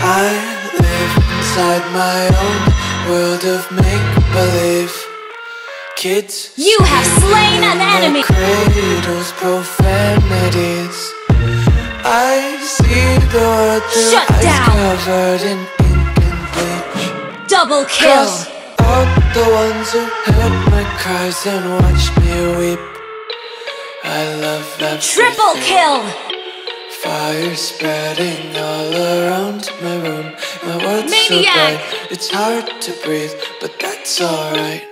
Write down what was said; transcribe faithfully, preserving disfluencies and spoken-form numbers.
I live inside my own world of make-believe. Kids, you have slain an enemy. Cradles, profanities. I see the world through Shut eyes down. covered in ink and bleach. Double kill. Cross out the ones who heard my cries and watched me weep. I love everything. Triple kill. Fire spreading all around my room. My world's Maniac. so bright, it's hard to breathe, but that's alright.